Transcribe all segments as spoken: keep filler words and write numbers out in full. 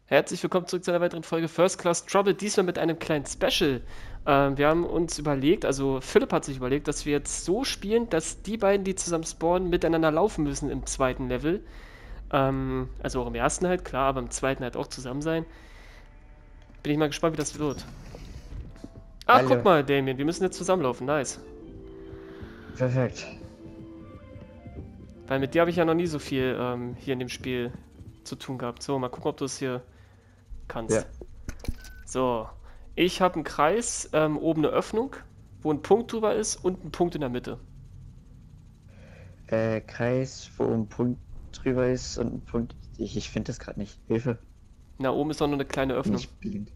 Herzlich willkommen zurück zu einer weiteren Folge First Class Trouble, diesmal mit einem kleinen Special. Ähm, wir haben uns überlegt, also Philipp hat sich überlegt, dass wir jetzt so spielen, dass die beiden, die zusammen spawnen, miteinander laufen müssen im zweiten Level. Ähm, also auch im ersten halt, klar, aber im zweiten halt auch zusammen sein. Bin ich mal gespannt, wie das wird. Ach, guck Hallo. mal, Damien, wir müssen jetzt zusammenlaufen, nice. Perfekt. Weil mit dir habe ich ja noch nie so viel ähm, hier in dem Spiel zu tun gehabt. So, mal gucken, ob du es hier kannst. Ja. So, ich habe einen Kreis, ähm, oben eine Öffnung, wo ein Punkt drüber ist und ein Punkt in der Mitte. Äh, Kreis, wo ein Punkt drüber ist und ein Punkt. Ich, ich finde das gerade nicht. Hilfe. Na, oben ist noch nur eine kleine Bin Öffnung. ich blind?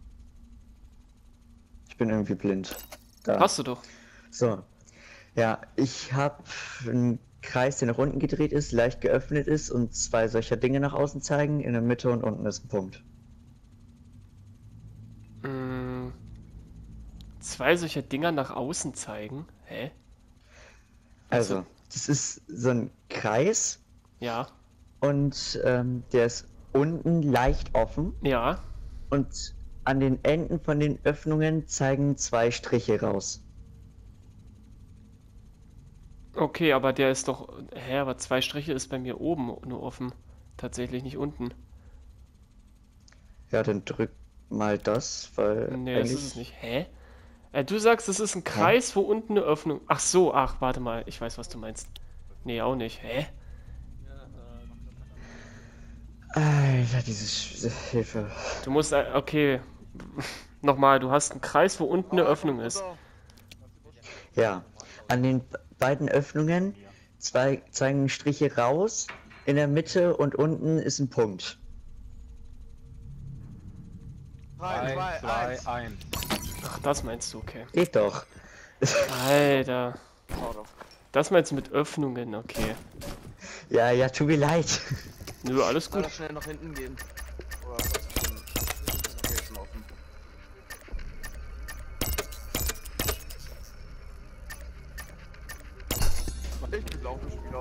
Ich bin irgendwie blind. Da. Hast du doch. So. Ja, ich habe einen Kreis, der nach unten gedreht ist, leicht geöffnet ist und zwei solcher Dinge nach außen zeigen. In der Mitte und unten ist ein Punkt. Mm, zwei solcher Dinger nach außen zeigen. Hä? Also, Also, das ist so ein Kreis ja, und ähm, der ist unten leicht offen. ja. Und an den Enden von den Öffnungen zeigen zwei Striche raus. Okay, aber der ist doch. Hä, aber zwei Striche ist bei mir oben nur offen. Tatsächlich nicht unten. Ja, dann drück mal das, weil Nee, das ist es eigentlich. nicht. Hä? Äh, du sagst, es ist ein Hä? Kreis, wo unten eine Öffnung. Ach so, ach, warte mal. Ich weiß, was du meinst. Nee, auch nicht. Hä? Alter, diese Sch Hilfe. Du musst. äh, Okay. Nochmal, du hast einen Kreis, wo unten eine Öffnung ist. Ja, an den beiden Öffnungen zwei zeigen Striche raus. In der Mitte und unten ist ein Punkt. drei, zwei, eins. Ach, das meinst du, okay. Geht doch. Alter. Das meinst du mit Öffnungen, okay. Ja, ja, tut mir leid. Nö, alles Soll gut. das schnell nach hinten gehen? Oder was ist schon? Okay, ist schon offen. Ich bin Laufenspieler.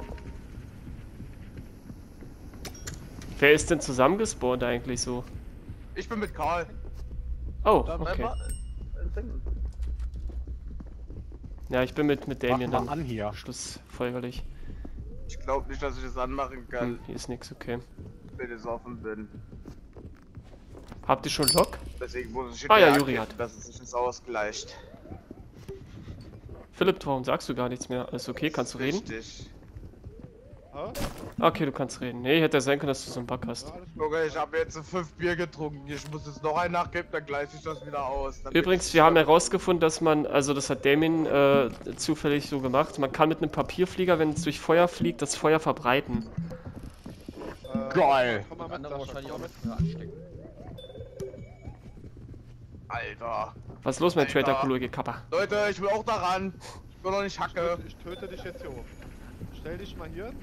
Wer ist denn zusammengespawnt eigentlich so? Ich bin mit Karl. Oh, Da okay. einfach, äh, Ding. Ja, ich bin mit, mit Damien Mach mal dann an hier. schlussfolgerlich. Ich glaube nicht, dass ich das anmachen Hm, kann, hier ist nix, okay. wenn ich offen bin. Habt ihr schon Lock? Deswegen muss ich Ah ja, hinterher Juri gehen, hat. dass es sich das ausgleicht. Philipp, warum sagst du gar nichts mehr? Alles okay, kannst du reden? Richtig. Okay, du kannst reden. Nee, hätte ja sein können, dass du so einen Bug hast. Okay, ich habe jetzt fünf Bier getrunken. Ich muss jetzt noch einen nachgeben, dann gleiche ich das wieder aus. Dann bin Übrigens, ich- wir haben herausgefunden, dass man, also das hat Damien äh, zufällig so gemacht, man kann mit einem Papierflieger, wenn es durch Feuer fliegt, das Feuer verbreiten. Geil. Kann man andere wahrscheinlich auch mit anstecken. Alter. Was ist los, mein Alter. Traitor-Kollege Kappa? Leute, ich will auch daran. Ich will doch nicht hacke. Ich töte dich jetzt hier hoch. Stell dich mal hier hin.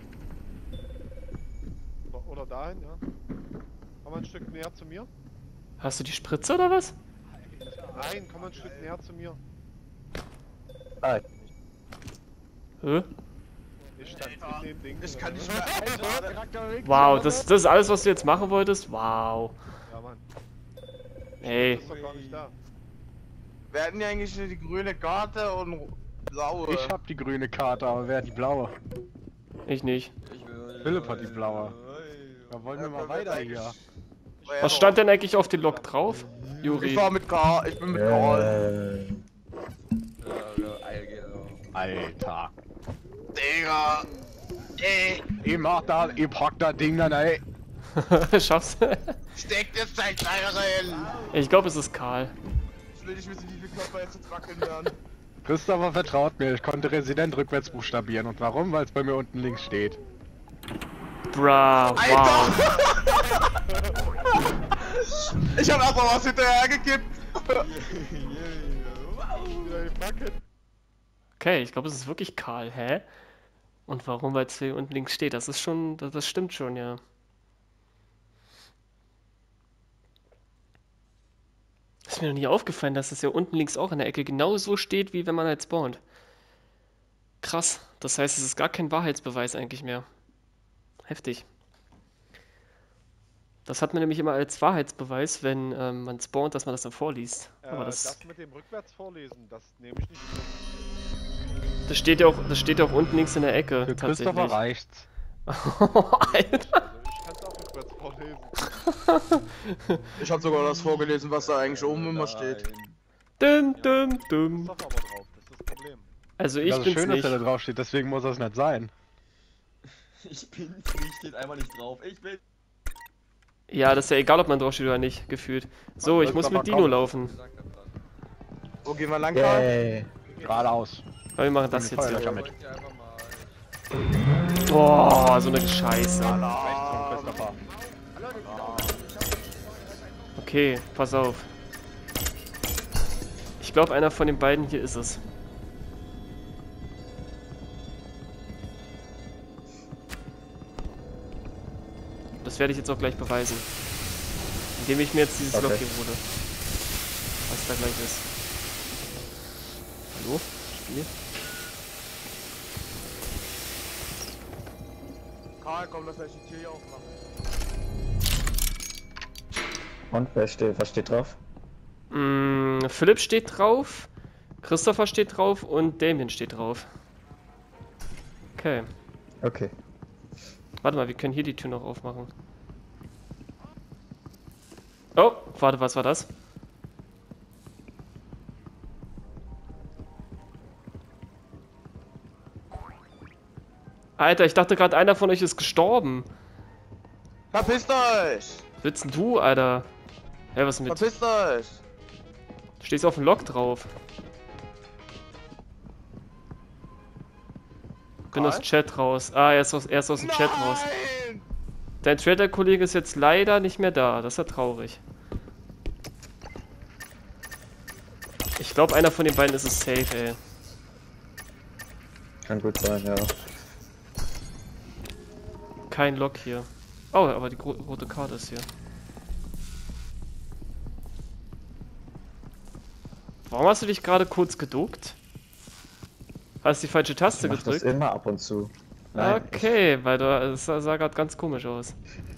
Oder, oder dahin, ja. Komm mal ein Stück näher zu mir. Hast du die Spritze oder was? Nein, komm mal ein Stück näher zu mir. Ah, Hä? Ich stand Alter, in dem Ding. Ich oder kann was? nicht mehr. Gerade. Wow, das, das ist alles, was du jetzt machen wolltest? Wow. Ja, Mann. Ey. Das ist doch gar nicht da. Wir hatten ja eigentlich nur die grüne Karte und blaue. Ich hab die grüne Karte, aber wer hat die blaue? Ich nicht. Philipp hat die blaue. Da wollen wir Ja, mal können weiter jetzt hier. eigentlich- Was stand denn eigentlich auf den Log drauf? Ich Juri. war mit Karl, ich bin mit Karl. äh, Alter. Digga. Ey, Ich mach da, ich pack da Ding dann, ey. Schaff's. steckt jetzt dein Kleiner rein. Ich glaube, es ist Karl. Ich will nicht wissen, wie viele Körper jetzt jetzt wackeln werden. Christopher vertraut mir, ich konnte Resident rückwärts buchstabieren. Und warum? Weil es bei mir unten links steht. Bra, wow. Ich hab einfach was hinterher gekippt. Wieder die Backe. Okay, ich glaube, es ist wirklich Karl. Hä? Und warum? Weil es hier unten links steht. Das ist schon, das, das stimmt schon, ja. Ist mir noch nie aufgefallen, dass es ja unten links auch in der Ecke genau so steht, wie wenn man halt spawnt. Krass. Das heißt, es ist gar kein Wahrheitsbeweis eigentlich mehr. Heftig. Das hat man nämlich immer als Wahrheitsbeweis, wenn ähm, man spawnt, dass man das dann vorliest. Äh, Aber das, das, mit dem rückwärts vorlesen, das nehme ich nicht mit. das steht ja auch, das steht ja auch unten links in der Ecke. Für Christopher Tatsächlich. reicht's. Alter. Also ich kann es auch rückwärts vorlesen. Ich habe sogar das vorgelesen, was da eigentlich oben immer steht. Dum, dum, dum. Christopher aber drauf, das ist das Problem. Also ich Das ist bin's schön, dass nicht. er da drauf steht, deswegen muss das nicht sein. Ich bin's nicht, steht einfach nicht drauf. Ich bin. Ja, das ist ja egal, ob man drauf steht oder nicht, gefühlt. So, ich muss mit Dino laufen. Wo gehen wir lang, Karl? Yay. Geradeaus. Aber wir machen das jetzt Feuerlöscher hier. mit. Boah, so eine Scheiße. Rechts von Christopher. Okay, pass auf. Ich glaube, einer von den beiden hier ist es. Das werde ich jetzt auch gleich beweisen. Indem ich mir jetzt dieses Okay. Loch hier hole. Was da gleich ist. Hallo? Spiel? Karl, komm, lass gleich die Tür hier aufmachen. Und wer steht, was steht drauf? Mm, Philipp steht drauf, Christopher steht drauf und Damien steht drauf. Okay. Okay. Warte mal, wir können hier die Tür noch aufmachen. Oh, warte, was war das? Alter, ich dachte gerade, einer von euch ist gestorben. Verpisst euch! Was willst denn du, Alter? Hä, was ist mit? Verpisst euch! Du stehst auf dem Log drauf. Bin aus Karl? dem Chat raus. Ah, er ist aus, er ist aus dem Chat raus. Nein! Dein Twitter-Kollege ist jetzt leider nicht mehr da. Das ist ja traurig. Ich glaube, einer von den beiden ist es safe, ey. Kann gut sein, ja. Kein Log hier. Oh, aber die gro- rote Karte ist hier. Warum hast du dich gerade kurz geduckt? Hast du die falsche Taste Ich mach das gedrückt? immer ab und zu. Nein, Okay, weil du, es sah, sah gerade ganz komisch aus.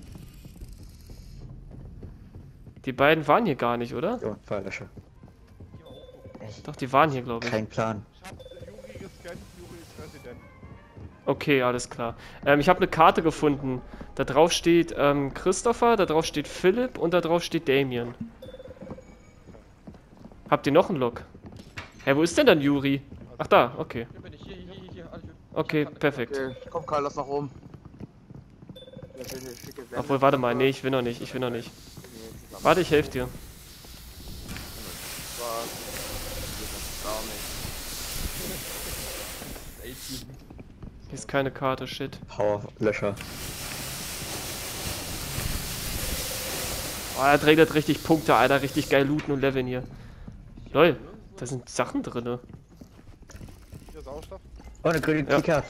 Die beiden waren hier gar nicht, oder? Ich, oh, Feuerlöscher. Doch, die waren hier, glaube ich. Kein Plan. Ich hab Juri gescannt, Juri ist Resident. Okay, alles klar. Ähm, ich habe eine Karte gefunden. Da drauf steht ähm, Christopher, da drauf steht Philipp und da drauf steht Damien. Habt ihr noch einen Log? Hä, wo ist denn dann Juri? Ach da, okay. Hier bin ich, hier, hier, hier, hier. alles gut. Okay, perfekt. Okay, komm Karl, lass nach oben. Ja, schicke Wände. Obwohl, warte mal, nee, ich will noch nicht, ich will noch nicht. Warte, ich helfe dir. Was? Geht das gar nicht. Hier ist keine Karte, shit. Powerlöscher. Oh, er trägt richtig Punkte, Alter, richtig geil looten und leveln hier. Lol, da sind Sachen drinne. Hier ist Sauerstoff. Oh, eine grüne Ja. Keycard.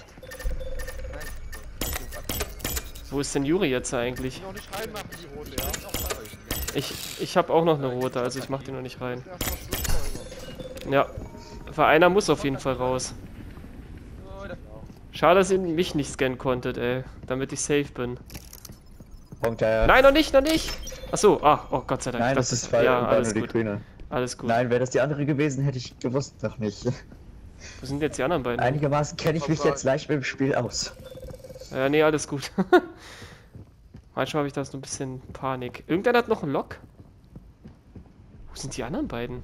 Wo ist denn Juri jetzt eigentlich? Noch nicht reinmachen, die rote, ja? Ich, ich habe auch noch eine rote, also ich mach die noch nicht rein. Erstmal Schlussfolger. Ja, weil einer muss auf jeden Fall raus. Schade, dass ihr mich nicht scannen konntet, ey, damit ich safe bin. Punkt, ja, ja. Nein, noch nicht, noch nicht! Achso, ah, oh Gott sei Dank. Nein, das, ist weil, ja, war alles nur die gut, grüne. alles gut. Nein, wäre das die andere gewesen, hätte ich gewusst noch nicht. Wo sind jetzt die anderen beiden? Einigermaßen kenne ich mich jetzt leicht mit dem Spiel aus. Ja, nee, alles gut. Manchmal habe ich da so ein bisschen Panik. Irgendeiner hat noch einen Lock? Wo sind die anderen beiden?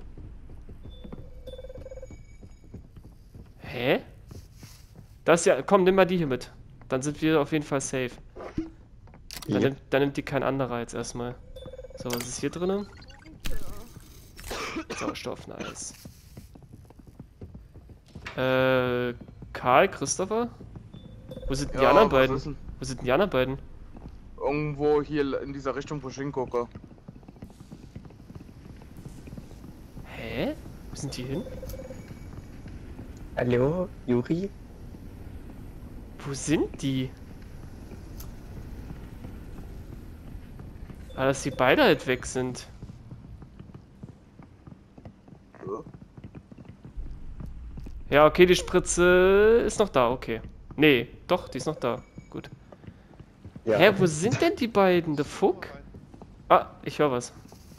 Hä? Das ist ja. Komm, nimm mal die hier mit. Dann sind wir auf jeden Fall safe. Dann, Ja. nimmt, dann nimmt die kein anderer jetzt erstmal. So, was ist hier drin? Sauerstoff, nice. Äh, Karl, Christopher? Wo sind denn die Ja, anderen was beiden? ist denn? Wo sind denn die anderen beiden? Irgendwo hier in dieser Richtung, wo ich hingucke. Hä? Wo sind die hin? Hallo, Juri? Wo sind die? Ah, dass die beide halt weg sind. Ja, okay, die Spritze ist noch da, okay. Nee, doch, die ist noch da. Gut. Ja. Hä, wo sind denn die beiden? The fuck? Ah, ich höre was.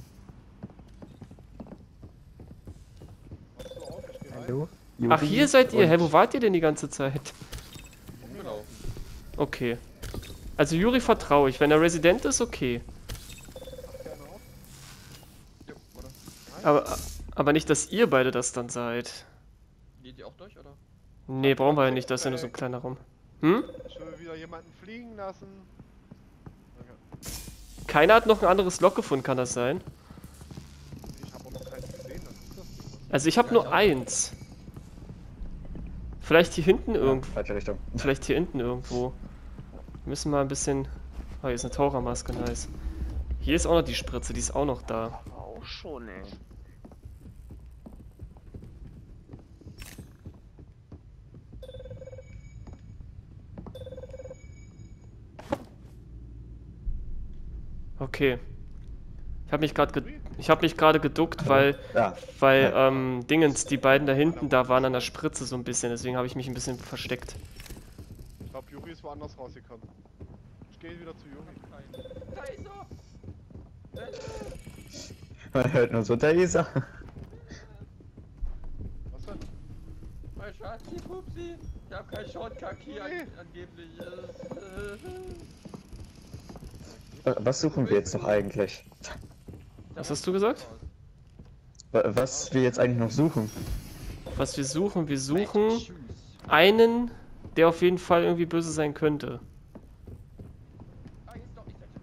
Machst du auf, ich geh rein. Hallo? Ach, Juri hier seid ihr. und- Hä, wo wart ihr denn die ganze Zeit? Rumgelaufen. Okay. Also Juri vertraue ich. Wenn er Resident ist, okay. Mach gerne auf. Jo, oder? Aber, aber nicht, dass ihr beide das dann seid. Geht ihr auch durch, oder? Nee, brauchen wir ja nicht. Das ist ja nur so ein kleiner Raum. Hm? Ich will wieder jemanden fliegen lassen. Okay. Keiner hat noch ein anderes Log gefunden, kann das sein? Ich habe auch noch keins gesehen. Was ist das Ding? Also ich habe nur eins. Vielleicht hier hinten irgendwo. Falsche Richtung. Vielleicht hier hinten irgendwo. Wir müssen mal ein bisschen... Oh, hier ist eine Tauchermaske, nice. Hier ist auch noch die Spritze, die ist auch noch da. Auch schon, ey. Okay. Ich habe mich gerade ge ich habe mich gerade geduckt, weil Ja. weil ähm, Dingens, die beiden da hinten, da waren an der Spritze so ein bisschen, deswegen habe ich mich ein bisschen versteckt. Ich glaube, Juri ist woanders rausgekommen. Ich gehe wieder zu Juri. Da ist er! Man hört nur so, da ist er. Was denn? Mein Schatzi, Pupsi! Ich hab keinen Shortcut-Key an Nee. angeblich. Äh, Was suchen wir jetzt noch eigentlich? Was hast du gesagt? Wa- Was wir jetzt eigentlich noch suchen? Was wir suchen, wir suchen einen, der auf jeden Fall irgendwie böse sein könnte. Ah, jetzt doch, ich sag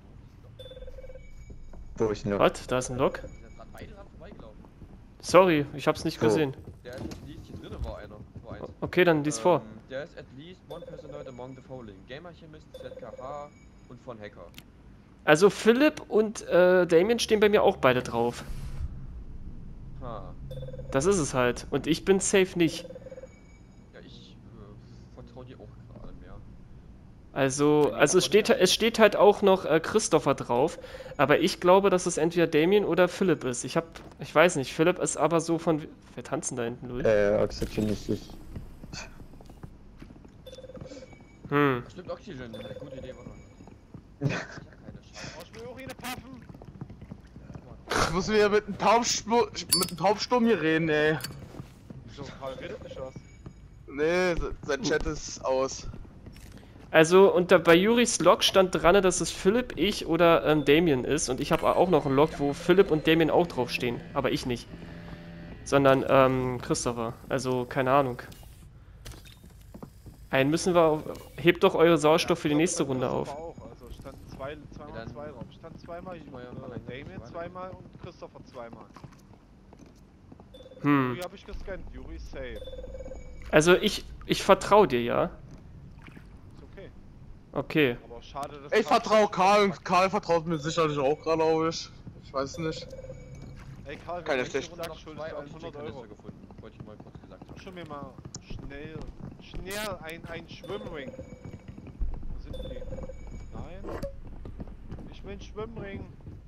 Wo ich noch. Was? Da ist ein Log? da sind beide dran vorbeigelaufen. Sorry, ich hab's nicht Wo? gesehen. Der ist at least hier drinnen war einer. War eins. Okay, dann lies vor. Ähm, Der ist at least one personoid among the following. Gamer Chemist, Z K H und von Hacker. Also Philipp und äh, Damien stehen bei mir auch beide drauf. Ha. Das ist es halt. Und ich bin safe nicht. Ja, ich äh, vertraue dir auch gerade mehr. Also, also es steht, es steht halt auch noch äh, Christopher drauf, aber ich glaube, dass es entweder Damien oder Philipp ist. Ich hab, ich weiß nicht, Philipp ist aber so von... Wer tanzen da hinten, Louis? Äh, Oxygen nicht ich. Hm. Stimmt, Oxygen, eine gute Idee war doch nicht. Ich hab keine Scheiße. Oh, ich will Urine paffen. Ich muss wieder mit einem Taubsturm, mit einem Taubsturm hier reden, ey. Wieso? Karl redet nicht was. Nee, se- sein Chat ist aus. Also unter bei Juris Log stand dran, dass es Philipp, ich oder ähm, Damien ist. Und ich habe auch noch einen Log, wo Philipp und Damien auch draufstehen. Aber ich nicht. Sondern ähm, Christopher. Also keine Ahnung. Einen müssen wir auf... Hebt doch eure Sauerstoff für die nächste Runde auf. Auch. Also standen zwei, zweimal Ja, dann- zwei drauf. Stand zweimal Ich war ja mal äh, ein- Damien zweimal und Christopher zweimal. Hm. Juri habe ich gescannt. Juri ist safe. Also ich, ich vertraue dir, ja? Ist okay. Okay. Aber schade, dass Ich vertraue Karl und Karl vertraut mir sicherlich auch gerade, glaube ich. Ich weiß nicht. Ey Karl, Keine wenn du schlechte- nächste Runde schuldest zwei du hundert Oxygen-Kanister Euro. gefunden. Wollte ich mal kurz gesagt haben. Schon mir mal schnell, schnell ein, ein Schwimmring. Wo sind die? Nein. Ich will einen Schwimmring.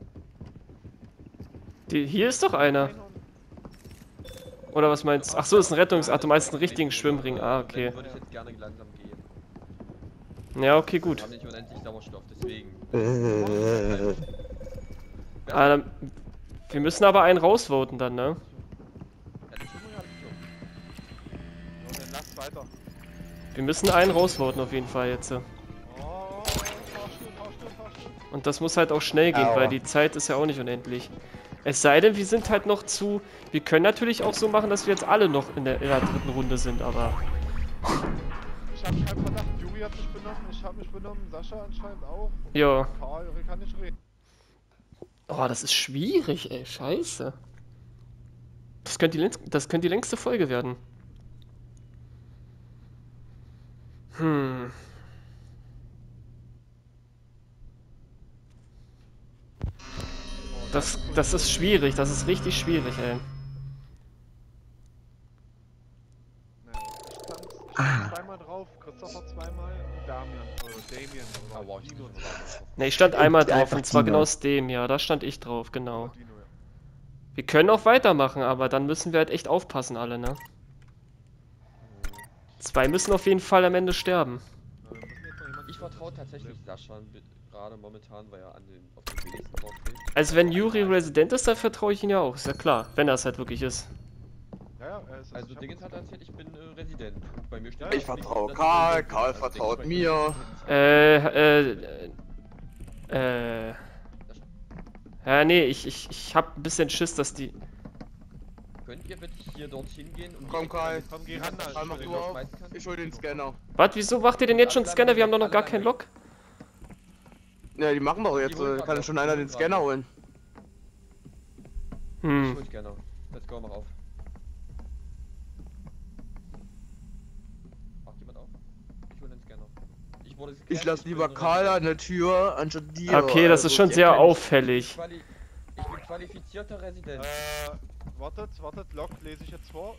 Die, hier ist doch einer. Nein, und- Oder was meinst du? Ach so, ist ein Rettungs... Ach, du meinst einen richtigen Schwimmring. Ah, okay. Dann würde ich jetzt gerne langsam gehen. Ja, okay, Wir gut. haben nicht unendlich Sauerstoff, deswegen. Äh, Ah, dann, wir müssen aber einen rausvoten dann, ne? Ja, den Schwimmring habe ich schon. Ja, dann lass weiter. Wir müssen einen rausvoten auf jeden Fall jetzt. Oh, Fahrstuhl, Fahrstuhl, Fahrstuhl. Und das muss halt auch schnell gehen, Aua. weil die Zeit ist ja auch nicht unendlich. Es sei denn, wir sind halt noch zu... Wir können natürlich auch so machen, dass wir jetzt alle noch in der, in der dritten Runde sind, aber... Ich habe keinen Verdacht. Juri hat sich benommen, ich habe mich benommen, Sascha anscheinend auch. Ja. Karl, Juri kann nicht reden. Oh, das ist schwierig, ey. Scheiße. Das könnte die, längst- das könnte die längste Folge werden. Hm. Das, das ist schwierig, das ist richtig schwierig, ey. Nee, ich stand, ich stand zweimal drauf, Christopher zweimal und Damian, oder Damien oder Ah, wow, ich Dino bin zweimal. Ne, ich stand einmal drauf Einfach und zwar Dino. genau aus dem, ja, da stand ich drauf, genau. Oder Dino, ja. Wir können auch weitermachen, aber dann müssen wir halt echt aufpassen alle, ne? Zwei müssen auf jeden Fall am Ende sterben. Na, wir müssen jetzt noch jemanden Ich vertraue tatsächlich Sascha ein bi- gerade momentan, weil er an den, auf den wenigsten draufsteht. Also wenn Yuri Resident ist, dann vertraue ich ihn ja auch, ist ja klar, wenn er es halt wirklich ist. Ja, ja, er ist Also ich Dingens hab- hat erzählt, ich bin äh, Resident. Bei mir steht Ja, auch Ich nicht, vertraue dass Karl, Resident bin. Karl Also vertraut Dingens mir. Äh, äh, äh, ja, nee, ich, ich, ich hab ein bisschen Schiss, dass die... Könnt ihr bitte hier dorthin gehen und Komm, die Karl. Ecke Komm, geh mit- ran, mit- Alter. Mach mit- du auf. schmeißen kann? Ich hol den Scanner. Was, wieso macht ihr denn jetzt schon Scanner? Wir haben doch noch gar keinen Lock. Ja, die machen doch jetzt. Die holen äh, grad Kann noch, schon die einer holen den grad Scanner noch. holen. Ich Hm. hol gerne. Let's go, mach auf. Macht jemand auf? Ich hol den Scanner. Ich wurde Ich gescannt, lass bin lieber ein Karl Resident. an der Tür, anstatt dir. Okay, das ist Also, schon die sehr erkennen- auffällig. Quali ich bin qualifizierter Resident. Äh, wartet, wartet, Log lese ich jetzt vor.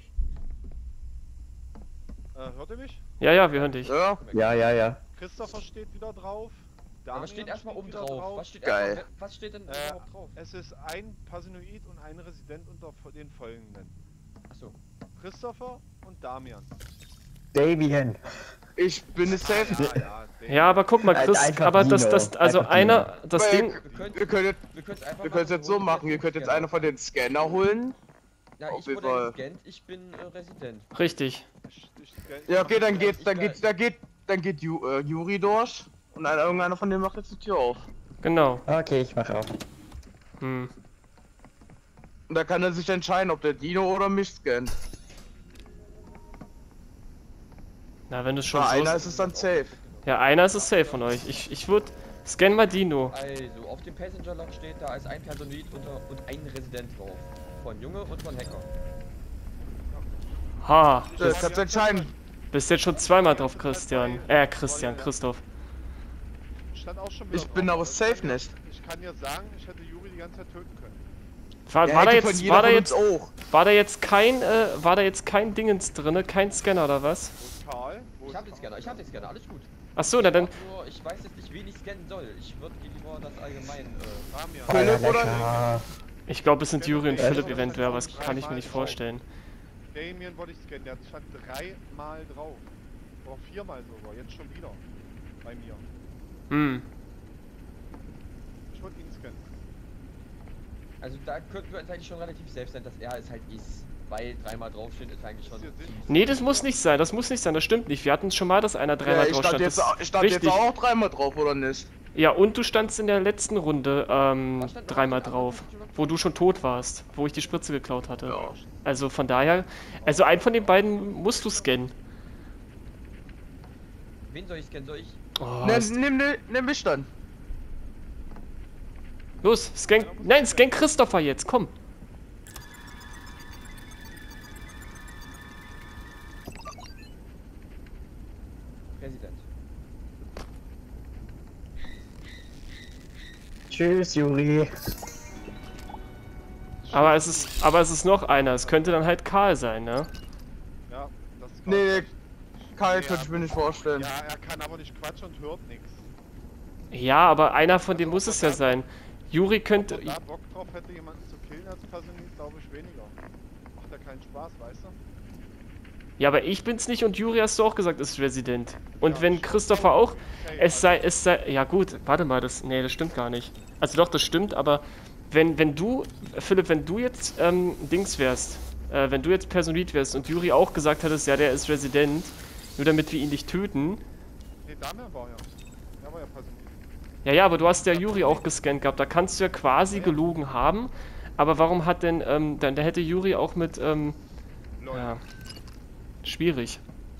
Äh, hört ihr mich? Ja, ja, wir hören dich. Ja, Ja, ja, ja. Christopher steht wieder drauf. Aber Damian was steht erstmal oben wieder drauf? Was steht, Geil. erstmal, was steht denn Äh, überhaupt drauf? Es ist ein Personoid und ein Resident unter fo- den folgenden. Achso. Christopher und Damian. Damien. ich bin es safe. Ja, ja, den- Ja, aber guck mal, Alter, Chris, einfach aber das, Dino. das, also Einfach einer, das Weil- Ding, Wir können Wir können jetzt, wir können's einfach wir können es jetzt so machen. Ihr könnt jetzt einer von den Scanner holen. Ja, auf ich jeden wurde Fall. gescannt, ich bin äh, Resident. richtig. Ich, ich, ich, Ja, okay, dann geht, ich dann kann- geht, dann geht, dann geht Ju, äh, Juri durch. Und einer, irgendeiner von denen macht jetzt die Tür auf. Genau. Okay, ich mache auf. Hm. Und da kann er sich entscheiden, ob der Dino oder mich scannt. Na, wenn du schon Bei einer so... ist es dann safe. Ja, einer ist es safe von euch. Ich, ich würde... Scan mal Dino. Also, auf dem Passenger Log steht, da ist ein Personoid unter, und ein Resident drauf. Von Junge und von Hacker. Ha. Das kannst du entscheiden. Bist jetzt schon zweimal drauf, Christian. Äh, Christian, Christoph. stand auch schon wieder Ich bin drauf. aber Ich safe kann dir- nicht. Ich kann dir sagen, ich hätte Juri die ganze Zeit töten können. War, Der war, da hätte von jetzt, jeder war, da von jetzt, uns auch. war da jetzt kein, äh, war da jetzt kein Dingens drinne, kein Scanner oder was? Wo ist Karl? Wo Ich ist hab den Karl? Scanner, ich hab den Scanner, alles gut. Ach so, na dann... Nur, ich weiß jetzt nicht, wen ich scannen soll. Ich würde lieber das allgemein, äh... Damian. Philipp oder- lecker. Ich glaube, es sind Juri und Echt? Philipp eventuell, aber das kann ich mir nicht vorstellen. Damien wollte ich scannen, der stand dreimal drauf. Oder viermal sogar, jetzt schon wieder. Bei mir. Hm. Ich wollte ihn scannen. Also da könnten wir uns eigentlich schon relativ safe sein, dass er es halt ist. Weil dreimal draufstehen ist eigentlich schon... Ist hier Sinn? Nee, das muss nicht sein, das muss nicht sein, das stimmt nicht. Wir hatten schon mal, dass einer Ja, dreimal ich drauf stand, stand. jetzt, Das au- ich stand richtig. jetzt auch dreimal drauf, oder nicht? Ja, und du standst in der letzten Runde ähm, Was stand noch? dreimal Die anderen drauf, sind schon- wo du schon tot warst, wo ich die Spritze geklaut hatte. Ja. Also von daher, also einen von den beiden musst du scannen. Wen soll ich scannen? Soll ich... Oh, Nimm, ist- nimm, nimm, nimm mich dann. los, scan, nein, scan Christopher jetzt, komm. Präsident. Tschüss, Juri. Aber es ist, aber es ist noch einer, es könnte dann halt Karl sein, ne? Ja, das ist Nee, Karl. nee, Karl Nee, könnte ich aber- mir nicht vorstellen. Ja, er kann aber nicht quatschen und hört nichts. Ja, aber einer von denen muss es ja sein. Juri könnte, Wenn er da Bock drauf hätte, jemanden zu killen als Personit, glaube ich weniger. Macht ja keinen Spaß, weißt du? ja, aber ich bin's nicht und Juri hast du auch gesagt, ist Resident. Und Ja, wenn stimmt. Christopher auch, Okay, es sei, also- es sei, ja gut, warte mal, das, nee, das stimmt gar nicht. Also doch, das stimmt, aber wenn, wenn du, Philipp, wenn du jetzt ähm, Dings wärst, äh, wenn du jetzt Personit wärst und Juri auch gesagt hättest, ja, der ist Resident, nur damit wir ihn nicht töten. Nee, Damian war ja. Der war ja Personit. Ja, ja, aber du hast ja Juri auch gescannt gehabt, da kannst du ja quasi gelogen haben, aber warum hat denn, ähm, dann, da hätte Juri auch mit, ähm, Lol. ja, schwierig.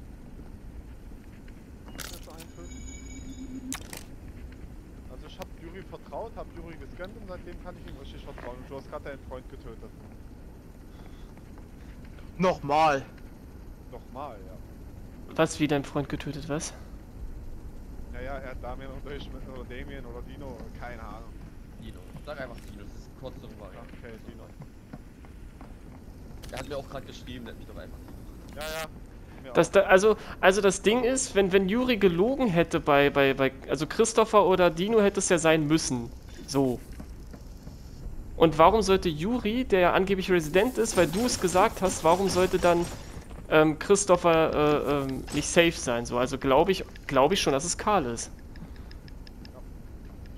Jetzt eintöten. Also ich hab Juri vertraut, hab Juri gescannt und seitdem kann ich ihm richtig vertrauen. Und du hast gerade deinen Freund getötet. Nochmal. Nochmal, ja. Was, wie dein Freund getötet, was? Naja, er hat Damian oder ich mit, oder Damien oder Dino, keine Ahnung. Dino. Sag einfach Dino, das ist kurz darüber. Ja, okay, Dino. Er hat mir auch gerade geschrieben, nennt mich doch einfach Dino. Ja, ja. Mir Das, auch. da, also, also das Ding ist, wenn, wenn Juri gelogen hätte bei, bei, bei, also Christopher oder Dino hätte es ja sein müssen. So. Und warum sollte Juri, der ja angeblich Resident ist, weil du es gesagt hast, warum sollte dann ähm, Christopher äh, ähm, nicht safe sein? So, also glaube ich, glaube ich schon, dass es Karl ist.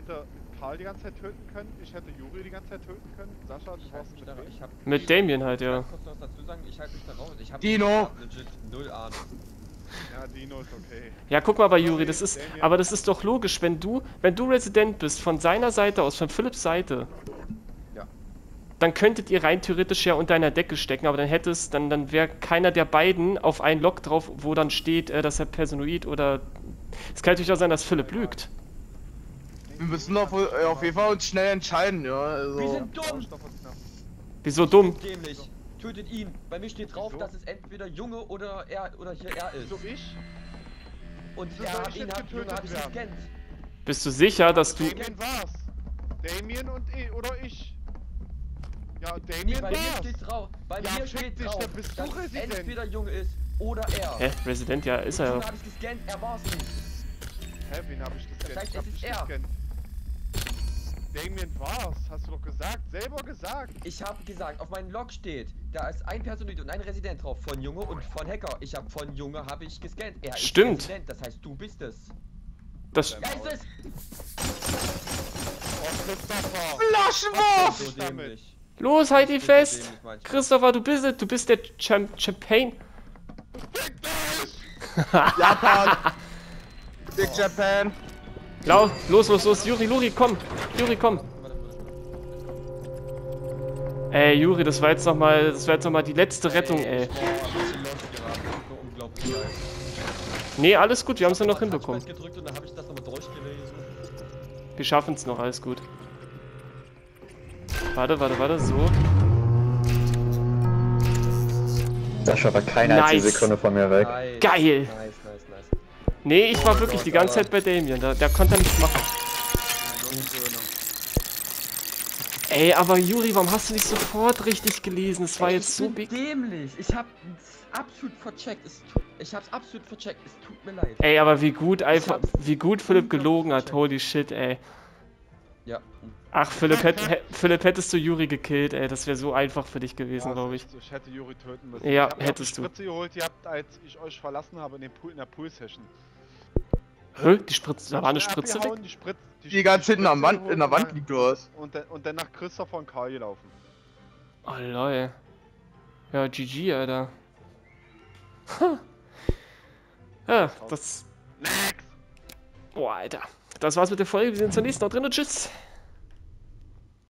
hätte Karl die ganze Zeit töten können, ich hätte Juri die ganze Zeit töten können. Sascha, du Ich halte warst mich mit da, wem? ich hab Mit Damien halt, ja. Ich kann kurz noch was dazu sagen, ich halte mich da raus. Ich hab, Dino! Ich hab legit null Ahnung. Ja, Dino ist okay. Ja, guck mal bei Juri, das ist, aber das ist doch logisch, wenn du, wenn du Resident bist, von seiner Seite aus, von Philipps Seite, Ja. dann könntet ihr rein theoretisch ja unter einer Decke stecken, aber dann hättest, dann, dann wäre keiner der beiden auf einen Log drauf, wo dann steht, äh, dass er Personoid oder... Es kann natürlich auch sein, dass Philipp lügt. Wir müssen auf, äh, auf jeden Fall uns schnell entscheiden, ja. Also. Wir sind dumm! Sauerstoff ist knapp. Wieso dumm? Dämlich. Tötet ihn. Bei mir steht drauf, Wieso? dass es entweder Junge oder er oder hier er ist. So ich? Und Wieso er soll hat ich ihn jetzt hab, Junge getötet hab ich werden? gescannt. Bist du sicher, dass du... Damien war's. Damien und ich, oder ich. Ja, Nee, Damien bei mir war's. steht drauf. Bei Ja, mir fick steht dich, drauf, dann bist du dass es Resident. entweder Junge ist oder er. Hä? Resident, ja, ist Und er Junge ja. hab ich gescannt, er war's nicht. Hä, wen hab ich gescannt? heißt, Ich hab es ist dich er. gescannt. Damien war's, hast du doch gesagt. Selber gesagt. Ich habe gesagt, auf meinem Log steht, da ist ein Personoid und ein Resident drauf, von Junge und von Hacker. Ich habe von Junge habe ich gescannt. Er Stimmt. ist Resident, das heißt, du bist es. Das... Ja, ist es! Oh, Christopher. Flaschenwurf! So dämlich. Los, halt die So fest! dämlich manchmal. Christopher, du bist es, du bist der Champ Champagne. Japan! Big Japan! Lau, los, los, los, Juri, Juri, komm! Juri, komm! Ey, Juri, das war jetzt noch mal, das war jetzt noch mal die letzte Rettung, ey. Ich war ein bisschen lost geraten, das ist nur unglaublich geil. Nee, alles gut, wir haben es ja noch Ich hab hinbekommen. Touchpad gedrückt und dann habe ich das nochmal durchgelesen. Wir schaffen es noch, alles gut. Warte, warte, warte, so. Sascha war keine einzige Nice. Sekunde von mir weg. Nice. Geil. Nice, nice, nice. Nee, ich war Oh wirklich Gott, die ganze aber- Zeit bei Damien, da, der konnte nichts machen. Ey, aber Juri, warum hast du nicht sofort richtig gelesen? Es war Ey, jetzt so ich bin big. dämlich. Ich hab absolut vercheckt. Es tut, ich hab's absolut vercheckt. Es tut mir leid. Ey, aber wie gut einfach, hab's wie gut Philipp unglaublich gelogen hat, vercheckt. holy shit, ey. Ja. Ach, Philipp, hätt, hä- Philipp hättest du Juri gekillt, ey, das wäre so einfach für dich gewesen, Ja, glaube ich. also Ich hätte Juri töten müssen. Ja, ich hab mir hättest auch du. die Spritze geholt, die habt, als ich euch verlassen habe in, den Pool, in der Pool-Session. Hä? Die Spritze, da Hab war eine schnell Spritze weg? abgehauen, Die, Spritz, Die ganz hinten am Spritze Wand, in der geholt Wand liegt du aus. Und dann, und dann nach Christopher und Karl gelaufen. Oh, lol. Ja, G G, Alter. Ha. Ja, das... Next! Boah, Alter. Das war's mit der Folge, wir sehen uns zur nächsten. Noch drin und tschüss.